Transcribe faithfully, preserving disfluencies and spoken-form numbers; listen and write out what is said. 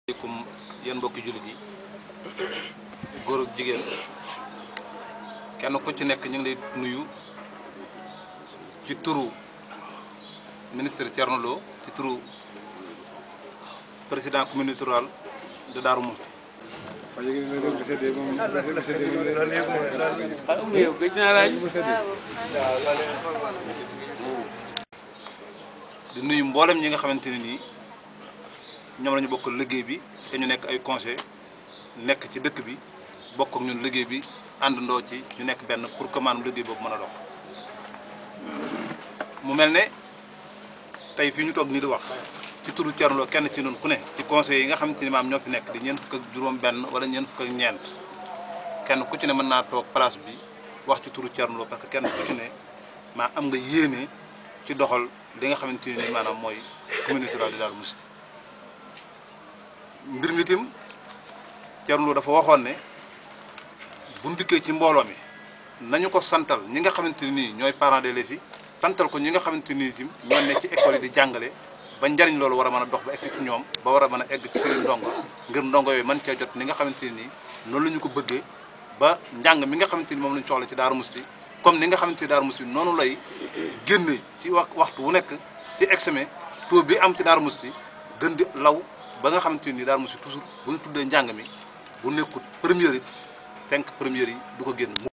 Assalamualaikum yeen mbokki julit yi góor ak jigéen kenn ku ci nekk ñu ngi lay nuyu ci turu ministre Thierno Lo ci turu président communauté rurale de Darou Mouhty. di nuyu mboolem ñi nga xamanteni ni ñom lañu bokk liggéey bi té ñu nekk ay conseil nekk ci dëkk bi bokk ak ñun liggéey bi àndandoo ci ñu nekk benn pour que maanaam liggéey boobu mën a dox mu mel ne tey fii ñu toog nii di wax ci turu Thierno Lo kenn ci ñun ku ne ci conseil yi nga xamante ni maam ñoo fi nekk di ñeent fukk ak juróom benn wala ñeent fukk ak ñeent kenn ku ci ne mën naa toog place bi wax ci turu Thierno Lo parce que kenn ku ci ne maa am nga yéene ci doxal li nga xamante ni maanaam mooy communauté rurale de Darou Mouhty. mbir mi tim Thierno Lo dafa waxoon ne bu ñu dikkee ci mbooloo mi nañu ko santal ñi nga xamante ni ñooy parents d'élèves yi santal ko ñi nga xamante ni tim ñoo ne ci école yi di jàngale ba njariñ loolu war a mën a dox ba egg ci ñoom ba war a mën a egg ci seen ndongo ngir ndongo yooyu mën cee jot ni nga xamante ni noonu la ñu ko bëggee ba njàng mi nga xamante ni moom la ñu soxla ci Darou Mouhty comme ni nga xamante ni Darou Mouhty noonu lay génn ci wax waxtu wu nekk ci examen taux bi am ci Darou Mouhty gën di law ba nga xamante ni Darou Mouhty toujours bu ñu tuddee njàng mi bu nekkut première it cinq premières yi du ko génn.